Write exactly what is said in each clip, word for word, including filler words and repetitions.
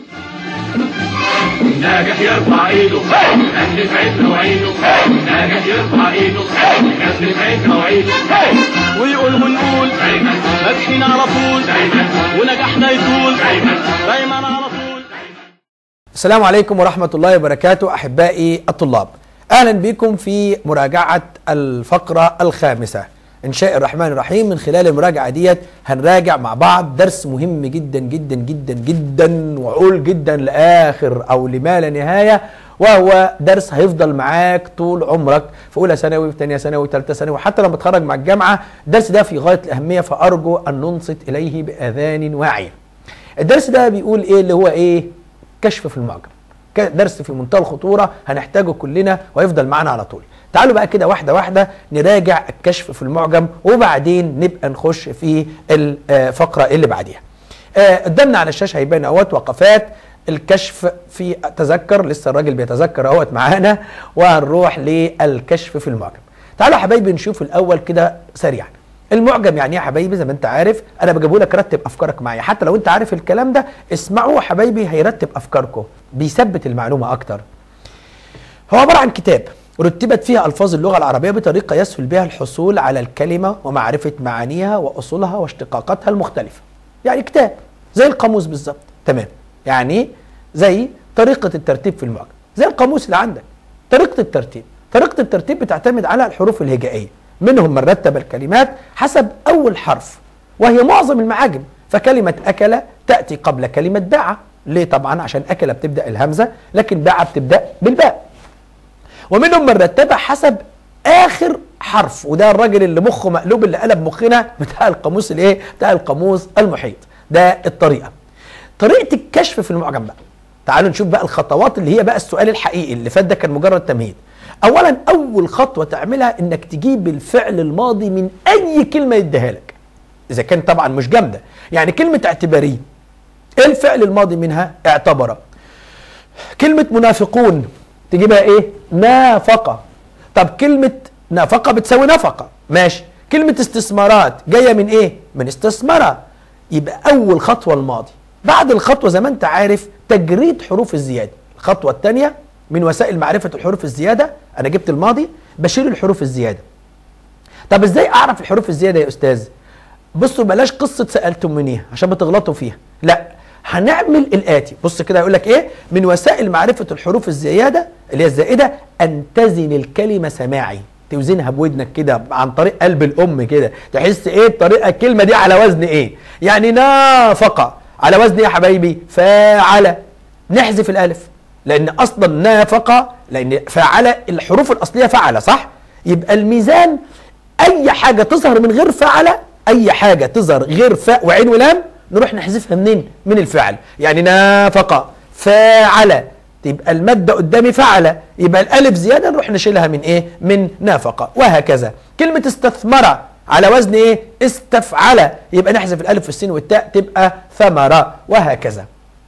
ناجح يرفع ايده نجم في عيد مواعيده، ناجح يرفع ايده نجم في عيد مواعيده، ويقول ونقول دايما ناجحين على طول، دايما ونجاحنا يطول دايما دايما على طول. السلام عليكم ورحمة الله وبركاته أحبائي الطلاب، أهلا بكم في مراجعة الفقرة الخامسة إن شاء الرحمن الرحيم. من خلال المراجعة ديت هنراجع مع بعض درس مهم جدا جدا جدا جدا وعول جدا لآخر أو لما لا نهاية، وهو درس هيفضل معاك طول عمرك في أولى ثانوي وفي ثانية ثانوي وثالثة ثانوي وحتى لما تخرج مع الجامعة. الدرس ده في غاية الأهمية، فأرجو أن ننصت إليه بآذان واعية. الدرس ده بيقول إيه؟ اللي هو إيه؟ كشف في المعجم. درس في منتهى الخطورة هنحتاجه كلنا ويفضل معنا على طول. تعالوا بقى كده واحدة واحدة نراجع الكشف في المعجم وبعدين نبقى نخش في الفقرة اللي بعديها. قدامنا على الشاشة هيبان اهوت وقفات الكشف في تذكر، لسه الراجل بيتذكر اهوت معانا، وهنروح للكشف في المعجم. تعالوا يا حبايبي نشوف الأول كده سريعا. المعجم يعني ايه يا حبايبي؟ زي ما انت عارف انا بجيبه لك رتب افكارك معايا، حتى لو انت عارف الكلام ده اسمعوه يا حبايبي، هيرتب افكاركم، بيثبت المعلومه اكتر. هو عباره عن كتاب رتبت فيها الفاظ اللغه العربيه بطريقه يسهل بها الحصول على الكلمه ومعرفه معانيها واصولها واشتقاقاتها المختلفه. يعني كتاب زي القاموس بالظبط، تمام؟ يعني زي طريقه الترتيب في المعجم، زي القاموس اللي عندك. طريقه الترتيب طريقه الترتيب بتعتمد على الحروف الهجائيه، منهم من رتب الكلمات حسب أول حرف وهي معظم المعاجم، فكلمة أكل تأتي قبل كلمة باع. ليه؟ طبعا عشان أكل بتبدأ الهمزة لكن باع بتبدأ بالباء. ومنهم من رتبها حسب آخر حرف، وده الراجل اللي مخه مقلوب اللي قلب مخنا بتاع القاموس الايه؟ بتاع القاموس المحيط. ده الطريقة. طريقة الكشف في المعجم بقى. تعالوا نشوف بقى الخطوات اللي هي بقى السؤال الحقيقي، اللي فات ده كان مجرد تمهيد. اولا اول خطوه تعملها انك تجيب الفعل الماضي من اي كلمه يديها لك، اذا كان طبعا مش جامده. يعني كلمه اعتباري ايه الفعل الماضي منها؟ اعتبر. كلمه منافقون تجيبها ايه؟ نافقه. طب كلمه نافقه بتساوي نفقه، ماشي. كلمه استثمارات جايه من ايه؟ من استثمر. يبقى اول خطوه الماضي. بعد الخطوه زي ما انت عارف تجريد حروف الزياده. الخطوه الثانيه من وسائل معرفة الحروف الزيادة، أنا جبت الماضي بشيل الحروف الزيادة. طب إزاي أعرف الحروف الزيادة يا أستاذ؟ بصوا بلاش قصة سألتم منيها عشان بتغلطوا فيها، لا هنعمل الآتي. بص كده يقول لك إيه؟ من وسائل معرفة الحروف الزيادة اللي هي الزائدة أن تزن الكلمة سماعي، توزنها بودنك كده عن طريق قلب الأم كده، تحس إيه الطريقة الكلمة دي على وزن إيه؟ يعني نافقة على وزن إيه يا حبايبي؟ فاعل. نحذف الألف لأن أصلا نافقة، لأن فعل الحروف الأصلية فعل، صح؟ يبقى الميزان أي حاجة تظهر من غير فعل، أي حاجة تظهر غير فاء وعين ولام نروح نحذفها منين؟ من الفعل. يعني نافقة فاعل، تبقى المادة قدامي فعل، يبقى الألف زيادة نروح نشيلها من إيه؟ من نافقة، وهكذا. كلمة استثمر على وزن إيه؟ استفعل، يبقى نحذف الألف والسين والتاء تبقى ثمرة، وهكذا.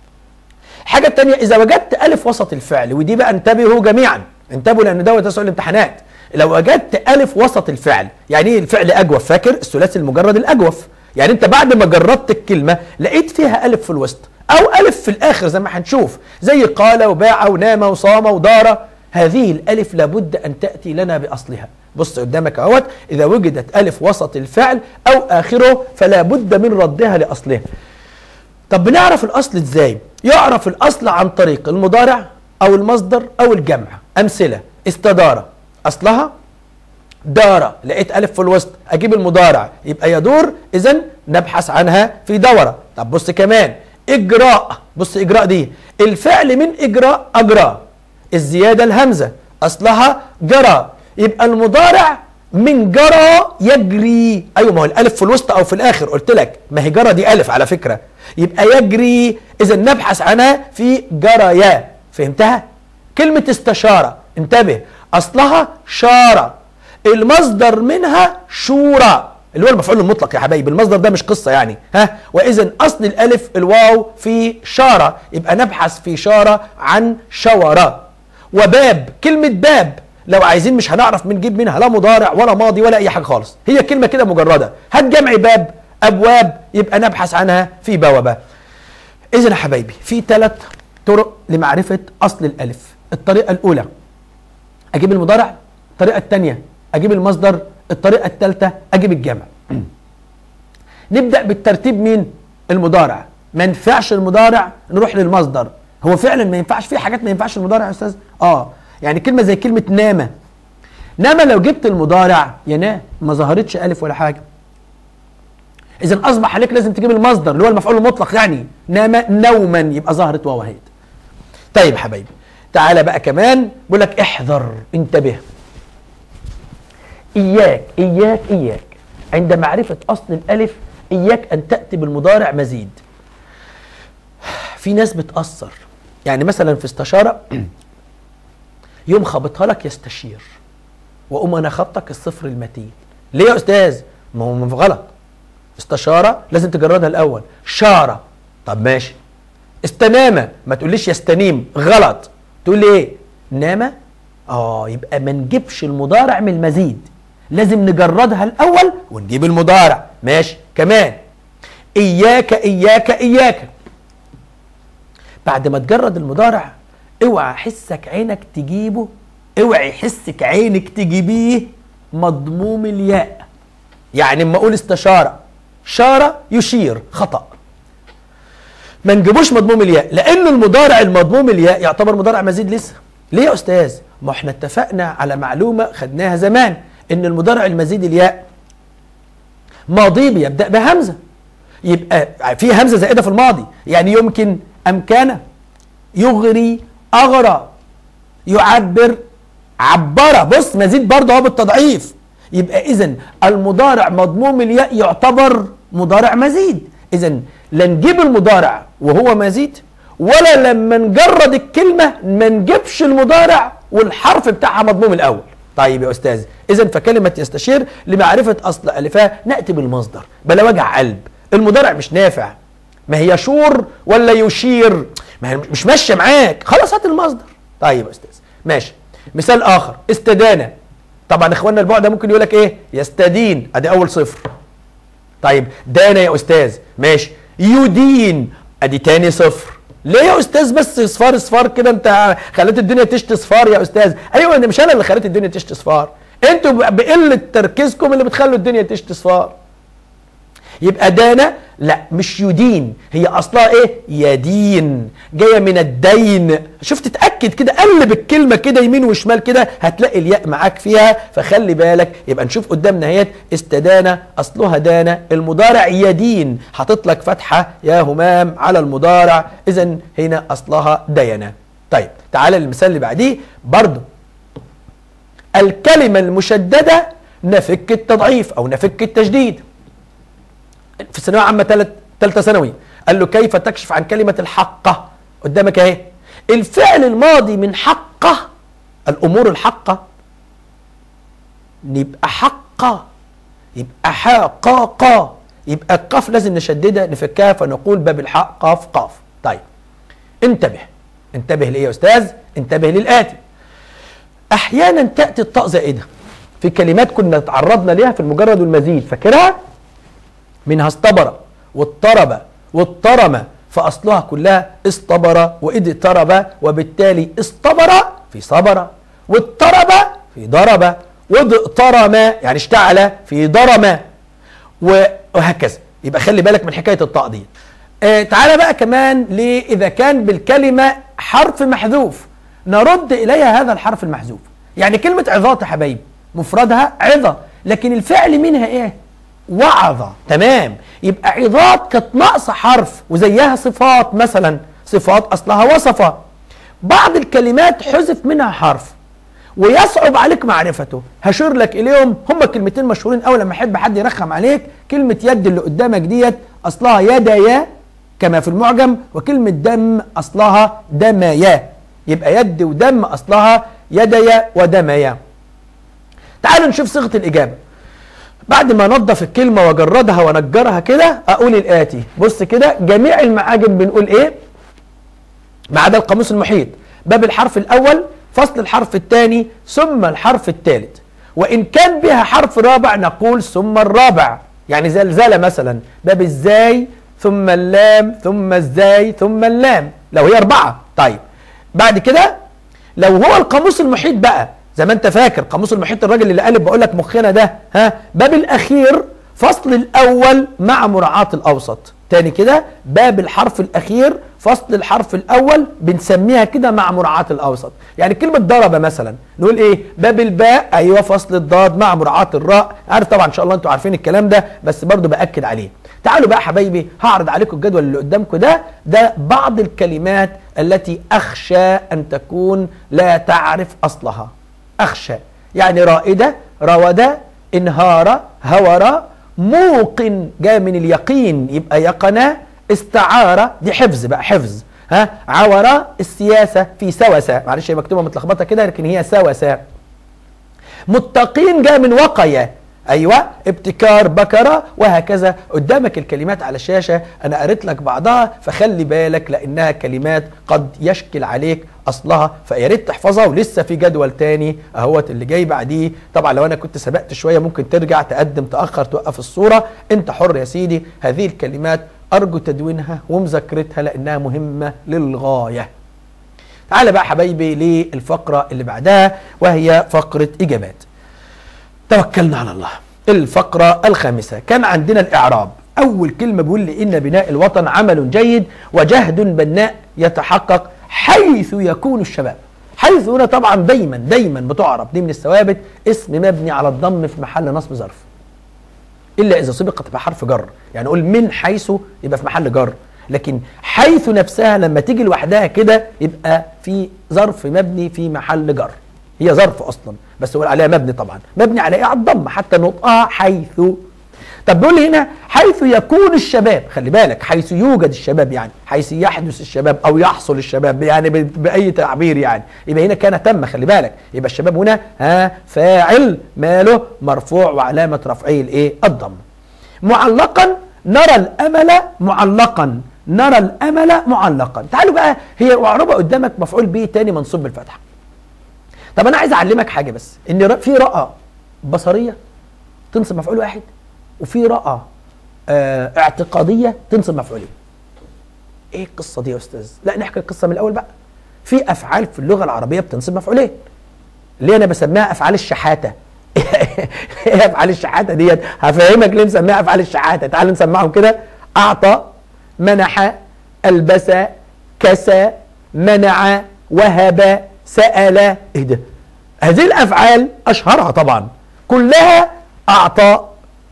حاجة تانية، إذا وجدت ألف وسط الفعل، ودي بقى انتبهوا جميعا، انتبهوا لأن دوت سؤال الامتحانات. لو وجدت ألف وسط الفعل، يعني إيه الفعل أجوف؟ فاكر الثلاثي المجرد الأجوف؟ يعني أنت بعد ما جردت الكلمة لقيت فيها ألف في الوسط أو ألف في الآخر زي ما هنشوف، زي قال وباع ونام وصام ودار. هذه الألف لابد أن تأتي لنا بأصلها. بص قدامك اهوت، إذا وجدت ألف وسط الفعل أو آخره فلا بد من ردها لأصلها. طب بنعرف الأصل إزاي؟ يعرف الأصل عن طريق المضارع أو المصدر أو الجمع. أمثلة: استدار أصلها دار، لقيت ألف في الوسط أجيب المضارع يبقى يدور، إذن نبحث عنها في دورة. طب بص كمان إجراء، بص إجراء دي الفعل من إجراء أجرى، الزيادة الهمزة أصلها جرى، يبقى المضارع من جرى يجري. أيوة ما هو الألف في الوسط أو في الآخر، قلت لك ما هي جرى دي ألف على فكرة، يبقى يجري، إذا نبحث عنها في جريا. فهمتها؟ كلمة استشارة انتبه أصلها شارة، المصدر منها شورى اللي هو المفعول المطلق يا حبايبي، المصدر ده مش قصة يعني، ها؟ وإذا أصل الألف الواو في شارة، يبقى نبحث في شارة عن شورى. وباب، كلمة باب لو عايزين مش هنعرف بنجيب منها لا مضارع ولا ماضي ولا أي حاجة خالص، هي كلمة كده مجردة. هات جمع باب أبواب، يبقى نبحث عنها في بوابة. إذن يا حبايبي في ثلاث طرق لمعرفة أصل الألف. الطريقة الأولى أجيب المضارع، الطريقة الثانية أجيب المصدر، الطريقة الثالثة أجيب الجمع. نبدأ بالترتيب. مين؟ المضارع. ما ينفعش المضارع نروح للمصدر. هو فعلا ما ينفعش، في حاجات ما ينفعش المضارع يا أستاذ؟ آه يعني كلمة زي كلمة نام. نام لو جبت المضارع ينام ما ظهرتش ألف ولا حاجة. إذا أصبح عليك لازم تجيب المصدر اللي هو المفعول المطلق، يعني نام نوما يبقى ظهرت واو اهيت. طيب حبايبي تعالى بقى كمان بقول لك احذر، انتبه. إياك إياك إياك عند معرفة أصل الألف إياك أن تأتي بالمضارع مزيد. في ناس بتأثر، يعني مثلا في استشارة يوم خبطها لك يستشير، وأم أنا خبطك الصفر المتين. ليه يا أستاذ؟ ما هو غلط. استشارة لازم تجردها الأول. شارة، طب ماشي. استنامة، ما تقوليش يستنيم، غلط. تقول لي إيه؟ نامة؟ آه يبقى ما نجيبش المضارع من المزيد، لازم نجردها الأول ونجيب المضارع. ماشي. كمان إياك إياك إياك بعد ما تجرد المضارع اوعى حسك عينك تجيبه، اوعي حسك عينك تجيبيه مضموم الياء. يعني اما اقول استشارة شارة يشير، خطأ. ما نجيبوش مضموم الياء، لأن المضارع المضموم الياء يعتبر مضارع مزيد لسه. ليه يا أستاذ؟ ما احنا اتفقنا على معلومة خدناها زمان، إن المضارع المزيد الياء ماضي بيبدأ بهمزة، يبقى في همزة زائدة في الماضي، يعني يمكن أمكن، يغري، أغرى، يعبر، عبر. بص مزيد برضه هو بالتضعيف. يبقى إذن المضارع مضموم الياء يعتبر مضارع مزيد. إذن لا نجيب المضارع وهو مزيد، ولا لما نجرد الكلمة ما نجيبش المضارع والحرف بتاعها مضموم الأول. طيب يا أستاذ، إذن فكلمة يستشير لمعرفة أصل ألفها نأتي بالمصدر بلا وجع قلب. المضارع مش نافع، ما هي يشور ولا يشير، ما هي مش ماشية معاك، خلاص هات المصدر. طيب يا أستاذ ماشي. مثال آخر، استدانة. طبعا إخواننا البعد ده ممكن يقول لك إيه؟ يستدين، أدي أول صفر. طيب دان يا أستاذ، ماشي. يدين، أدي تاني صفر. ليه يا أستاذ بس صفار صفار كده؟ أنت خليت الدنيا تشتي صفار يا أستاذ. أيوه أنا مش أنا اللي خليت الدنيا تشتي صفار، أنتوا بقلة تركيزكم اللي بتخلوا الدنيا تشتي صفار. يبقى دانا لا مش يدين، هي اصلها ايه؟ يدين، جايه من الدين. شفت؟ تتاكد كده، قلب الكلمه كده يمين وشمال كده هتلاقي الياء معاك فيها، فخلي بالك. يبقى نشوف قدامنا اهيت استدانه اصلها دانا، المضارع يدين، حاطط لك فتحه يا همام على المضارع، اذا هنا اصلها دينا. طيب تعالى للمثال اللي بعديه برضه. الكلمه المشدده نفك التضعيف او نفك التشديد. في الثانويه العامه ثالثه ثانوي قال له كيف تكشف عن كلمه الحقه؟ قدامك اهي. الفعل الماضي من حقه، الامور الحقه، يبقى حقه، يبقى حقاقه، يبقى القاف لازم نشددها نفكها، فنقول باب الحق قاف قاف. طيب انتبه، انتبه ليه يا استاذ؟ انتبه للاتي. احيانا تاتي الطاء زائده في كلمات كنا تعرضنا ليها في المجرد والمزيد، فاكرها؟ منها اصطبر واضطرب واضطرم، فأصلها كلها اصطبر وإذ اضطرب، وبالتالي اصطبر في صبر، واضطرب في ضرب، وإذ اضطرم يعني اشتعل في ضرم، وهكذا. يبقى خلي بالك من حكاية الطاء دي. آه تعالى بقى كمان ليه إذا كان بالكلمة حرف محذوف نرد إليها هذا الحرف المحذوف. يعني كلمة عظات يا حبايبي مفردها عظة، لكن الفعل منها إيه؟ وعظة. تمام. يبقى عظات كانت ناقصة حرف، وزيها صفات، مثلا صفات أصلها وصفة. بعض الكلمات حذف منها حرف ويصعب عليك معرفته، هشير لك إليهم، هما كلمتين مشهورين أوي لما أحب حد يرخم عليك. كلمة يد اللي قدامك ديت أصلها يديا كما في المعجم، وكلمة دم أصلها دميا. يبقى يد ودم أصلها يديا ودميا. تعالوا نشوف صيغة الإجابة. بعد ما نضف الكلمة وجردها ونجرها كده أقول الآتي. بص كده، جميع المعاجم بنقول إيه؟ ما عدا القاموس المحيط، باب الحرف الأول، فصل الحرف الثاني، ثم الحرف الثالث. وإن كان بها حرف رابع نقول ثم الرابع. يعني زلزلة مثلا، باب الزاي ثم اللام ثم الزاي ثم اللام لو هي أربعة. طيب بعد كده لو هو القاموس المحيط بقى زي ما انت فاكر قاموس المحيط الراجل اللي قالب بقول لك مخنا ده ها باب الأخير فصل الأول مع مراعاة الأوسط. تاني كده باب الحرف الأخير فصل الحرف الأول بنسميها كده مع مراعاة الأوسط. يعني كلمة ضرب مثلا نقول إيه؟ باب الباء أيوة فصل الضاد مع مراعاة الراء. عارف طبعا إن شاء الله أنتوا عارفين الكلام ده بس برضو بأكد عليه. تعالوا بقى حبايبي هعرض عليكم الجدول اللي قدامكم ده ده بعض الكلمات التي أخشى أن تكون لا تعرف أصلها. أخشى يعني رائدة روده انهار هور موقن جاء من اليقين يبقى يقنا استعارة دي حفظ بقى حفظ ها عورة السياسة في سوسة معلش هي مكتوبة متلخبطة كده لكن هي سوسة. متقين جاء من وقية ايوه ابتكار بكرة وهكذا. قدامك الكلمات على الشاشة انا قريت لك بعضها فخلي بالك لانها كلمات قد يشكل عليك اصلها فيا ريت تحفظها. ولسه في جدول تاني اهوت اللي جاي بعديه. طبعا لو انا كنت سبقت شوية ممكن ترجع تقدم تأخر توقف الصورة انت حر يا سيدي. هذه الكلمات ارجو تدوينها ومذاكرتها لانها مهمة للغاية. تعال بقى حبايبي للفقرة اللي بعدها وهي فقرة اجابات. توكلنا على الله. الفقرة الخامسة كان عندنا الإعراب. أول كلمة بيقول لي إن بناء الوطن عمل جيد وجهد بناء يتحقق حيث يكون الشباب. حيث هنا طبعا دايما دايما بتعرب دي من الثوابت اسم مبني على الضم في محل نصب ظرف إلا إذا سبقت بحرف جر. يعني نقول من حيث يبقى في محل جر لكن حيث نفسها لما تيجي لوحدها كده يبقى في ظرف مبني في محل جر. هي ظرف اصلا بس يقول عليها مبني طبعا مبني على ايه على الضم حتى نطقها حيث. طب بيقول لي هنا حيث يكون الشباب خلي بالك حيث يوجد الشباب يعني حيث يحدث الشباب او يحصل الشباب يعني باي تعبير يعني يبقى هنا كان تم خلي بالك يبقى الشباب هنا ها فاعل ماله مرفوع وعلامه رفعه الايه الضم. معلقا نرى الامل معلقا نرى الامل معلقا. تعالوا بقى هي معربه قدامك مفعول به تاني منصوب بالفتحه. طب انا عايز اعلمك حاجه بس ان في رأى بصريه تنصب مفعول واحد وفي رأى اه اعتقاديه تنصب مفعولين. ايه القصه دي يا استاذ؟ لا نحكي القصه من الاول بقى. في افعال في اللغه العربيه بتنصب مفعولين اللي انا بسميها افعال الشحاته. ايه افعال الشحاته ديت؟ هفهمك ليه مسميها افعال الشحاته. تعال نسمعهم كده. اعطى منح البس كسى منع وهب سأل. ايه ده؟ هذه الافعال اشهرها طبعا كلها اعطى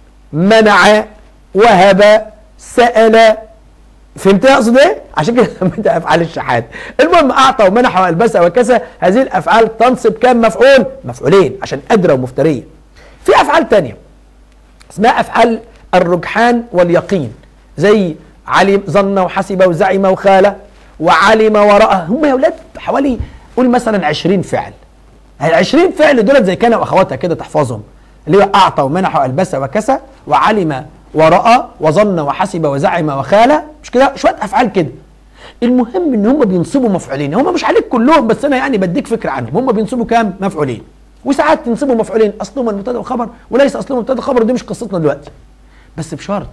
منع وهب سأل. فهمت اقصد ايه؟ عشان كده سميتها افعال الشحات. المهم اعطى ومنح والبس وكسى هذه الافعال تنصب كم مفعول؟ مفعولين عشان ادرى ومفتريه. في افعال تانية اسمها افعال الرجحان واليقين زي علم ظن وحسب وزعم وخال وعلم ورأى. هم يا اولاد حوالي قول مثلا عشرين فعل. ال عشرين فعل دولت زي كان واخواتها كده تحفظهم اللي هو اعطى ومنح والبس وكسى وعلم ورأى وظن وحسب وزعم وخال. مش كده شويه افعال كده. المهم ان هم بينصبوا مفعولين. هم مش عليك كلهم بس انا يعني بديك فكره عنهم. هم بينصبوا كام؟ مفعولين. وساعات ينصبوا مفعولين اصلهم المبتدا والخبر وليس اصلهم المبتدا والخبر. دي مش قصتنا دلوقتي بس بشرط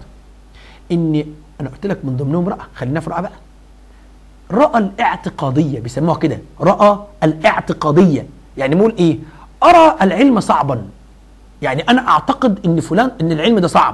ان انا قلت لك من ضمنهم رأى. خلينا في رأى بقى. رأى الاعتقادية بيسموها كده رأى الاعتقادية. يعني نقول ايه؟ أرى العلم صعبا يعني أنا أعتقد إن فلان إن العلم ده صعب.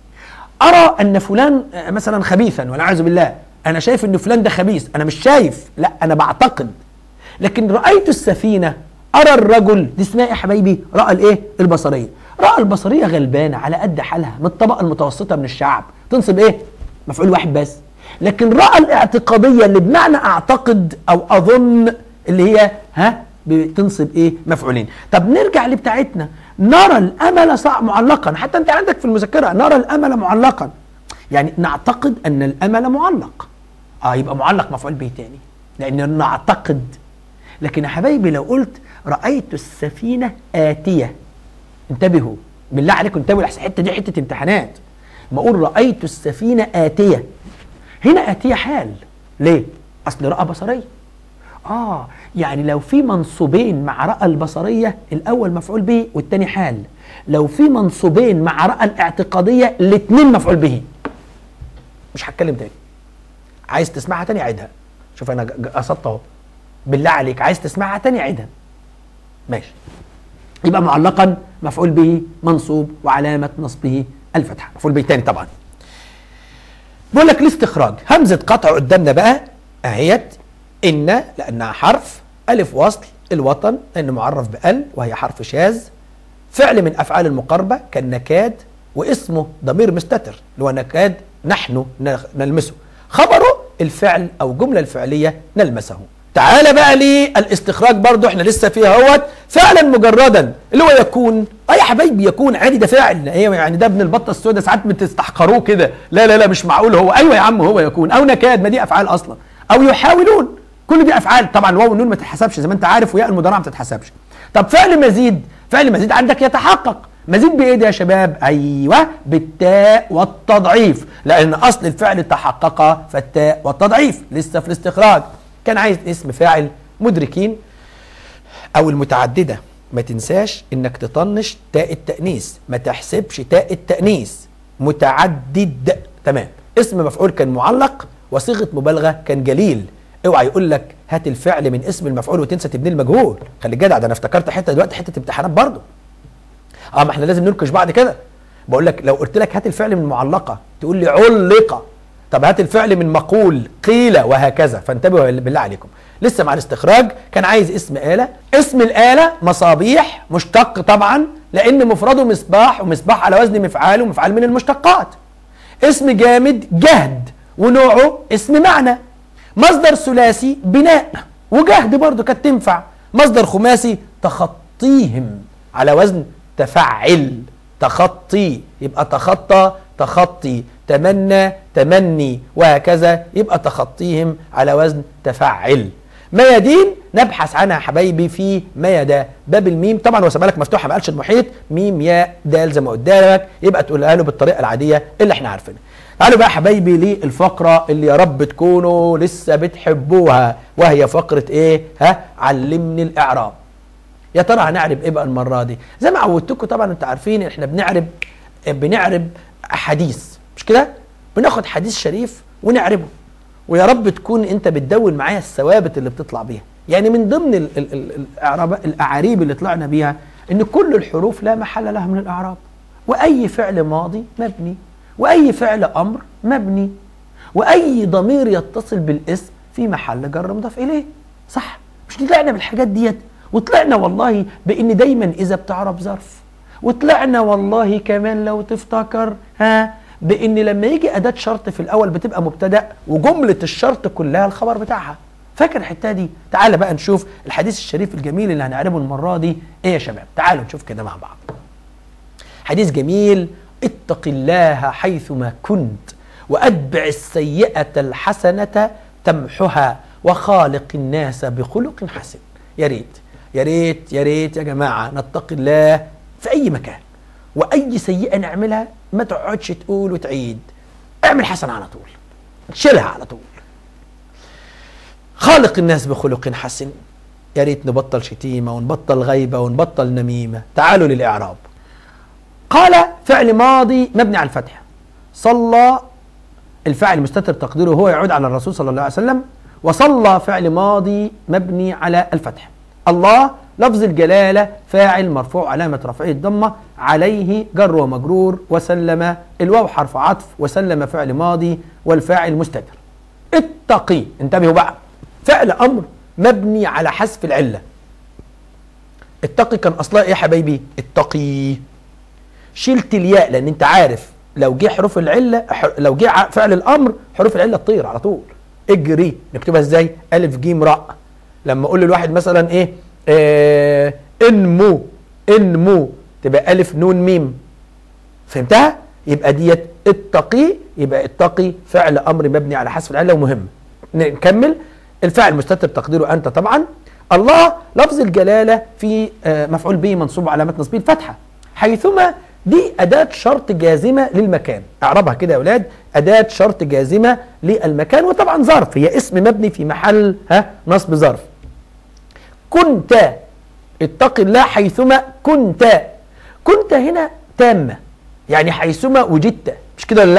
أرى أن فلان مثلا خبيثا والعياذ بالله. أنا شايف إن فلان ده خبيث. أنا مش شايف لا أنا بعتقد. لكن رأيت السفينة أرى الرجل دي اسمها يا حبايبي رأى الإيه؟ البصرية. رأى البصرية غلبانة على قد حالها من الطبقة المتوسطة من الشعب تنصب إيه؟ مفعول واحد بس. لكن رأى الاعتقادية اللي بمعنى اعتقد او اظن اللي هي ها بتنصب ايه؟ مفعولين. طب نرجع لبتاعتنا. نرى الامل صعب معلقا. حتى انت عندك في المذكرة نرى الامل معلقا يعني نعتقد ان الامل معلق. اه يبقى معلق مفعول به تاني لان نعتقد. لكن يا حبايبي لو قلت رأيت السفينة آتية انتبهوا بالله عليكم انتبهوا لحسن الحته دي حته امتحانات. ما اقول رأيت السفينة آتية هنا آتية حال. ليه؟ أصل رأى بصرية. آه يعني لو في منصوبين مع رأى البصرية الأول مفعول به والتاني حال. لو في منصوبين مع رأى الاعتقادية الاثنين مفعول به. مش هتكلم تاني. عايز تسمعها تاني عيدها. شوف انا قصدت اهو. بالله عليك عايز تسمعها تاني عيدها. ماشي. يبقى معلقا مفعول به منصوب وعلامه نصبه الفتحه. مفعول به تاني طبعا. بقول لك الاستخراج همزه قطع قدامنا بقى اهيت ان لانها حرف الف وصل الوطن لانه معرف بال وهي حرف شاذ. فعل من افعال المقاربه كالنكاد واسمه ضمير مستتر اللي هو نكاد نحن نلمسه. خبره الفعل او جمله الفعليه نلمسه. تعال بقى للاستخراج برضو احنا لسه فيها اهوت. فعلا مجردا اللي هو يكون اه يا حبايبي يكون عادي ده فعل. ايه يعني ده ابن البطه السوداء ساعات بتستحقروه كده. لا لا لا مش معقول هو. ايوه يا عم هو يكون او نكاد ما دي افعال اصلا او يحاولون كل دي افعال. طبعا الواو والنون ما تتحسبش زي ما انت عارف وياء المضارعه ما تتحسبش. طب فعل مزيد فعل مزيد عندك يتحقق. مزيد بايه ده يا شباب؟ ايوه بالتاء والتضعيف لان اصل الفعل تحقق فالتاء والتضعيف. لسه في الاستخراج كان عايز اسم فاعل مدركين او المتعدده. ما تنساش انك تطنش تاء التانيث ما تحسبش تاء التانيث. متعدد تمام. اسم مفعول كان معلق وصيغه مبالغه كان جليل. اوعى يقول لك هات الفعل من اسم المفعول وتنسى تبني المجهول. خلي جدع ده انا افتكرت حته دلوقتي حته امتحانات برضه. اه ما احنا لازم ننكش بعض كده. بقول لك لو قلت لك هات الفعل من معلقه تقول لي علق. طب هات الفعل من مقول قيل وهكذا. فانتبهوا بالله عليكم. لسه مع الاستخراج كان عايز اسم آلة. اسم الآلة مصابيح مشتق طبعا لأن مفرده مصباح ومصباح على وزن مفعال ومفعال من المشتقات. اسم جامد جهد ونوعه اسم معنى. مصدر ثلاثي بناء وجهد برضه كانت تنفع. مصدر خماسي تخطيهم على وزن تفعل. تخطي يبقى تخطى تخطي. تمنى تمني وهكذا يبقى تخطيهم على وزن تفعل. ميادين نبحث عنها حبايبي في ميدا باب الميم طبعا وسابها لك مفتوحه ما قالش المحيط ميم ياء دال زي ما قدامك يبقى تقولها له بالطريقه العاديه اللي احنا عارفينها. تعالوا بقى حبايبي للفقره اللي يا رب تكونوا لسه بتحبوها وهي فقره ايه؟ ها علمني الاعراب. يا ترى هنعرب ايه بقى المره دي؟ زي ما عودتكم طبعا انتوا عارفين احنا بنعرب بنعرب احاديث مش كده؟ بناخد حديث شريف ونعربه ويا رب تكون انت بتدون معايا الثوابت اللي بتطلع بيها. يعني من ضمن ال ال ال الاعاريب اللي طلعنا بيها ان كل الحروف لا محل لها من الاعراب واي فعل ماضي مبني واي فعل امر مبني واي ضمير يتصل بالاسم في محل جر مضاف اليه. صح؟ مش طلعنا بالحاجات ديت وطلعنا والله بان دايما اذا بتعرب ظرف وطلعنا والله كمان لو تفتكر ها بان لما يجي اداه شرط في الاول بتبقى مبتدا وجمله الشرط كلها الخبر بتاعها. فاكر الحته دي؟ تعال بقى نشوف الحديث الشريف الجميل اللي هنعربه المره دي ايه يا شباب. تعالوا نشوف كده مع بعض. حديث جميل. اتق الله حيثما كنت واتبع السيئه الحسنه تمحها وخالق الناس بخلق حسن. يا ريت يا ريت يا ريت يا جماعه نتقي الله في اي مكان واي سيئه نعملها ما تقعدش تقول وتعيد. اعمل حسنه على طول شيلها على طول. خالق الناس بخلق حسن. يا ريت نبطل شتيمه ونبطل غيبه ونبطل نميمه. تعالوا للاعراب. قال فعل ماضي مبني على الفتح. صلى الفاعل مستتر تقديره هو يعود على الرسول صلى الله عليه وسلم. وصلى فعل ماضي مبني على الفتح. الله لفظ الجلالة فاعل مرفوع علامة رفعه الضمة عليه جر ومجرور. وسلم الواو حرف عطف وسلم فعل ماضي والفاعل مستتر. اتقي انتبهوا بقى فعل أمر مبني على حذف العلة. اتقي كان أصلها إيه يا حبايبي؟ اتقي. شلت الياء لأن أنت عارف لو جه حروف العلة لو جه فعل الأمر حروف العلة تطير على طول. اجري نكتبها إزاي؟ ألف جيم راء. لما أقول للواحد مثلا إيه؟ آه انمو انمو تبقى ألف نون ميم. فهمتها؟ يبقى ديت اتقي. يبقى اتقي فعل أمر مبني على حذف العلة ومهم. نكمل. الفاعل مستتر تقديره أنت طبعا. الله لفظ الجلالة في آه مفعول به منصوب علامة نصبه الفتحة. حيثما دي أداة شرط جازمة للمكان. اعربها كده يا أولاد. أداة شرط جازمة للمكان وطبعا ظرف هي اسم مبني في محل ها نصب ظرف. كنت اتق الله حيثما كنت. كنت هنا تامة يعني حيثما وجدت مش كده ولا لا؟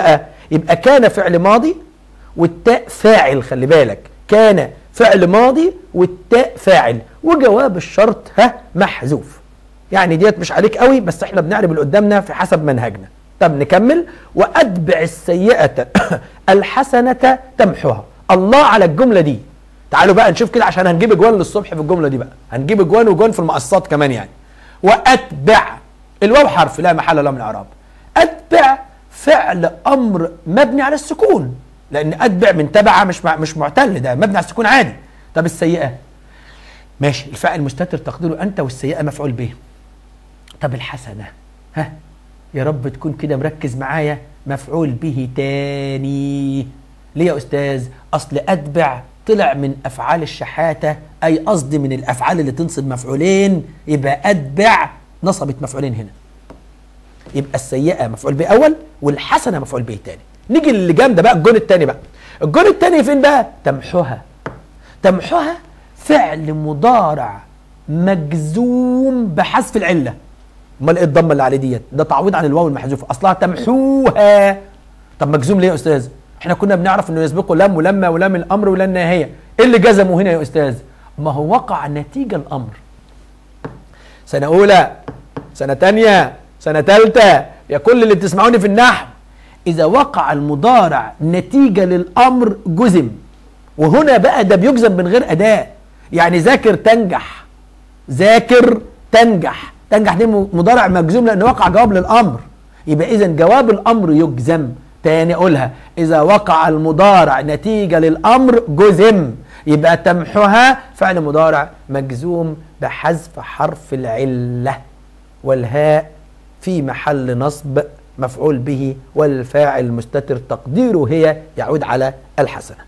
يبقى كان فعل ماضي والتاء فاعل، خلي بالك، كان فعل ماضي والتاء فاعل وجواب الشرط ها محذوف. يعني ديت مش عليك قوي، بس احنا بنعرب اللي قدامنا في حسب منهجنا. طب نكمل. وأتبع السيئة الحسنة تمحها. الله على الجملة دي. تعالوا بقى نشوف كده عشان هنجيب اجوان للصبح في الجملة دي بقى، هنجيب اجوان وجوان في المقصات كمان يعني. وأتبع الواو حرف لا محل له من الإعراب. أتبع فعل أمر مبني على السكون، لأن أتبع من تبع مش مش معتل، ده مبني على السكون عادي. طب السيئة ماشي، الفاعل مستتر تقديره أنت والسيئة مفعول به. طب الحسنة ها يا رب تكون كده مركز معايا، مفعول به تاني. ليه يا أستاذ؟ أصل أتبع طلع من أفعال الشحاتة، أي قصدي من الأفعال اللي تنصب مفعولين، يبقى أتبع نصبت مفعولين هنا. يبقى السيئة مفعول به أول والحسنة مفعول به تاني. نيجي اللي جامده بقى، الجون التاني بقى. الجون التاني فين بقى؟ تمحها. تمحها فعل مضارع مجزوم بحذف العله. امال ايه الضمه اللي عليه ديت؟ ده تعويض عن الواو المحذوفه، اصلها تمحوها. طب مجزوم ليه يا استاذ؟ احنا كنا بنعرف انه يسبقه لام ولما ولام الامر ولام النهايه. ايه اللي جزمه هنا يا استاذ؟ ما هو وقع نتيجه الامر. سنه اولى، سنه ثانيه، سنه ثالثه، يا كل اللي بتسمعوني في النحو، إذا وقع المضارع نتيجة للأمر جزم. وهنا بقى ده بيجزم من غير أداة. يعني ذاكر تنجح، ذاكر تنجح، تنجح دي مضارع مجزوم لأنه وقع جواب للأمر. يبقى إذن جواب الأمر يجزم. تاني أقولها، إذا وقع المضارع نتيجة للأمر جزم. يبقى تمحها فعل مضارع مجزوم بحذف حرف العلة، والهاء في محل نصب مفعول به، والفاعل مستتر تقديره هي يعود على الحسنة.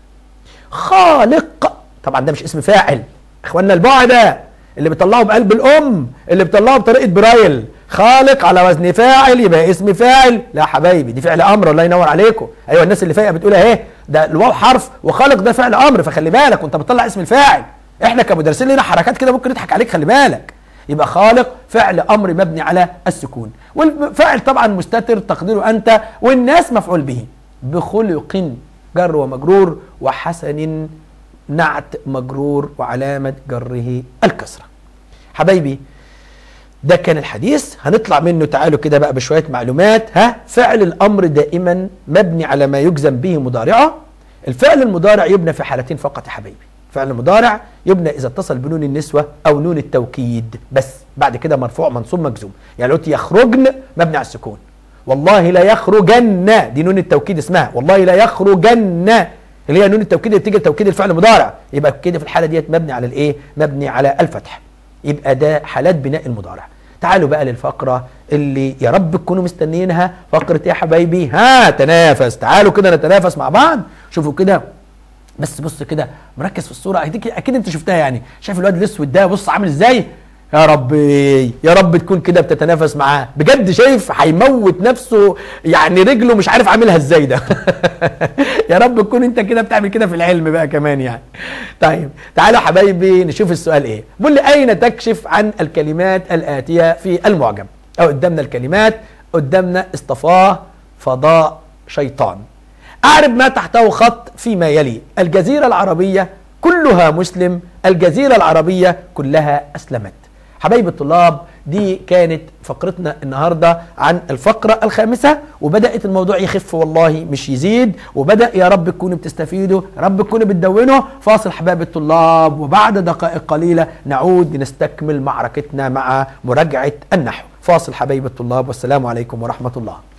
خالق طبعا ده مش اسم فاعل اخواننا، البعدة اللي بيطلعوا بقلب الام، اللي بيطلعوا بطريقة برايل. خالق على وزن فاعل يبقى اسم فاعل. لا حبايبي دي فعل امر، الله ينور عليكم. ايوه الناس اللي فايقه بتقول اهي ده الواو حرف وخالق ده فعل امر، فخلي بالك وانت بتطلع اسم الفاعل. احنا كمدرسين لنا حركات كده ممكن نضحك عليك، خلي بالك. يبقى خالق فعل امر مبني على السكون، والفاعل طبعا مستتر تقديره انت، والناس مفعول به. بخلق جر ومجرور، وحسن نعت مجرور وعلامه جره الكسره. حبايبي ده كان الحديث، هنطلع منه تعالوا كده بقى بشويه معلومات. ها فعل الامر دائما مبني على ما يجزم به مضارعه. الفعل المضارع يبنى في حالتين فقط يا حبايبي. فعل المضارع يبنى إذا اتصل بنون النسوة أو نون التوكيد بس، بعد كده مرفوع منصوب مجزوم. يعني قلت يخرجن مبني على السكون، والله لا يخرجن دي نون التوكيد اسمها، والله لا يخرجن اللي هي نون التوكيد اللي بتيجي توكيد الفعل المضارع، يبقى كده في الحالة ديت مبني على الإيه؟ مبني على الفتح. يبقى ده حالات بناء المضارع. تعالوا بقى للفقرة اللي يا رب تكونوا مستنيينها. فقرة يا حبايبي؟ ها تنافس، تعالوا كده نتنافس مع بعض. شوفوا كده بس، بص كده مركز في الصوره، اكيد اكيد انت شفتها يعني. شايف الواد الاسود ده بص عامل ازاي؟ يا ربي يا رب تكون كده بتتنافس معاه بجد. شايف هيموت نفسه يعني، رجله مش عارف عاملها ازاي ده. يا رب تكون انت كده بتعمل كده في العلم بقى كمان يعني. طيب تعالوا يا حبايبي نشوف السؤال ايه. بيقول لي اين تكشف عن الكلمات الاتيه في المعجم؟ او قدامنا الكلمات، قدامنا اصطفاه، فضاء، شيطان. أعرب ما تحته خط فيما يلي: الجزيرة العربية كلها مسلم، الجزيرة العربية كلها أسلمت. حبايب الطلاب دي كانت فقرتنا النهاردة عن الفقرة الخامسة، وبدأت الموضوع يخف والله مش يزيد، وبدأ يا رب تكونوا بتستفيدوا، يا رب تكونوا بتدونوا. فاصل حبايب الطلاب، وبعد دقائق قليلة نعود لنستكمل معركتنا مع مراجعة النحو. فاصل حبايب الطلاب، والسلام عليكم ورحمة الله.